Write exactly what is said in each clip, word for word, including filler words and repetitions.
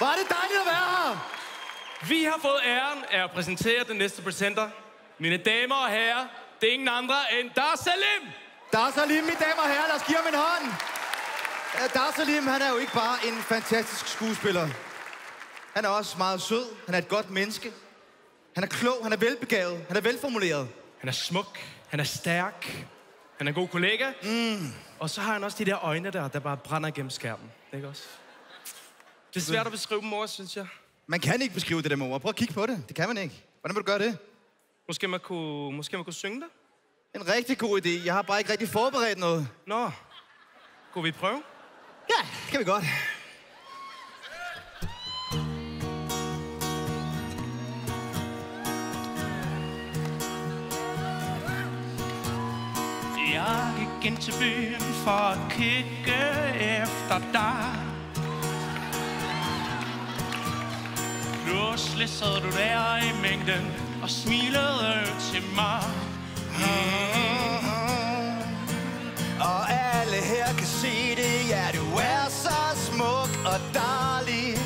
Var det dejligt at være her! Vi har fået æren af at præsentere den næste presenter. Mine damer og herrer, det er ingen andre end Dar Salim! Dar Salim, mine damer og herrer, lad os give ham en hånd! Dar Salim, han er jo ikke bare en fantastisk skuespiller. Han er også meget sød, han er et godt menneske. Han er klog, han er velbegavet, han er velformuleret. Han er smuk, han er stærk, han er en god kollega. Mm. Og så har han også de der øjne der, der bare brænder gennem skærmen. Ikke også? Det er svært at beskrive dem over, synes jeg. Man kan ikke beskrive det der med ord. Prøv at kigge på det. Det kan man ikke. Hvordan vil du gøre det? Måske man kunne, måske man kunne synge det? En rigtig god idé. Jeg har bare ikke rigtig forberedt noget. Nå. Kunne vi prøve? Ja, det kan vi godt. Jeg gik ind til byen for at kigge efter dig. Pludselig sad du der i mængden og smilede til mig. Mm-hmm. Og alle her kan se det, ja, du er så smuk og dejlig.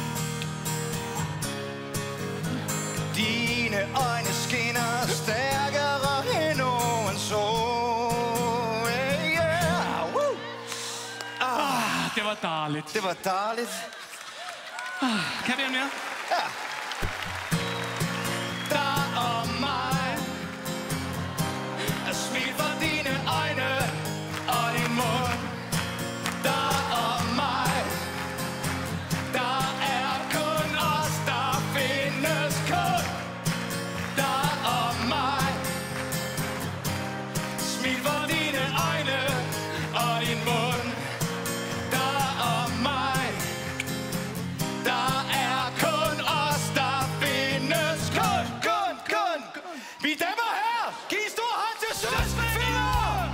Dine øjne skinner stærkere end nogen så. Det var dejligt. Det var dejligt. Ah, kan vi have mere? Ja. Dig og mig er smil for dine øjne og din mund. Dig og mig, der er kun os, der findes kun. Dig og mig, smil for dine øjne og din mund. Mine damer og herrer, giv en stor hånd til Søsfinger!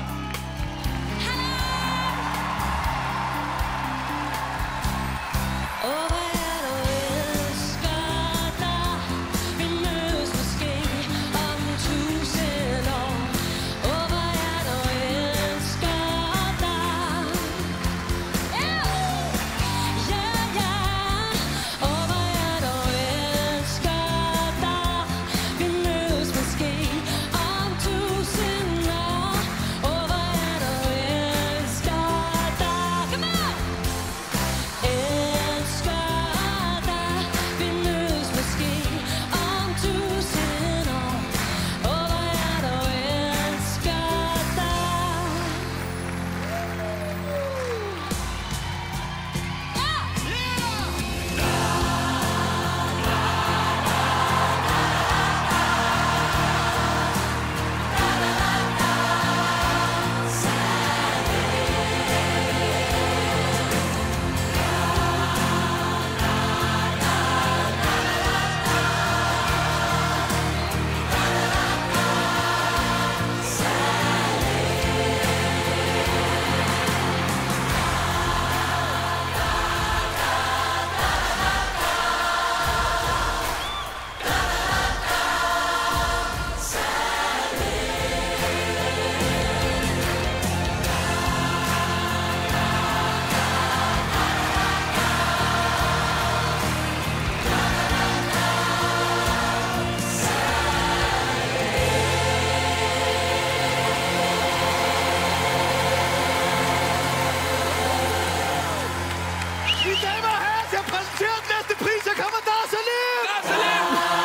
Åh, hvor jeg dog elsker dig. Vi mødes måske om tusind år. Åh, hvor jeg dog elsker dig. Ja, ja. Åh, hvor jeg dog elsker dig. Vi mødes måske om tusind år. Åh, hvor jeg dog elsker dig. Kom on! Elsker dig. Vi mødes måske om tusind år. Åh, hvor jeg dog elsker dig. Mine damer og herrer, til at præsentere den næste pris, så kommer Dar Salim! Dar Salim!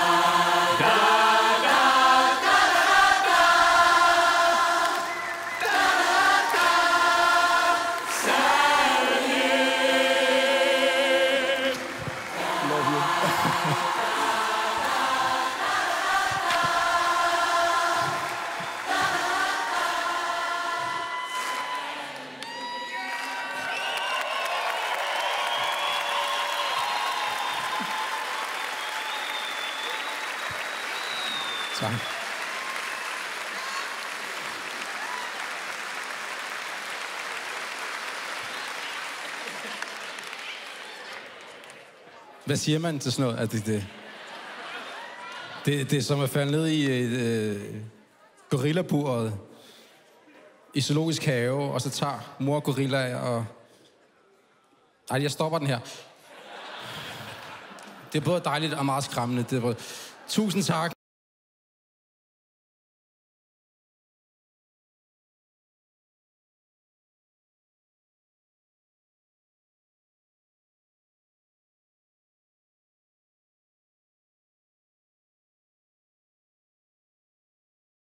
Tak. Hvad siger man til sådan noget? Er det, det, det, det er som at falde ned i øh, gorillaburet i zoologisk have, og så tager mor gorilla og... Ej, jeg stopper den her. Det er både dejligt og meget skræmmende. Det er både... Tusind tak.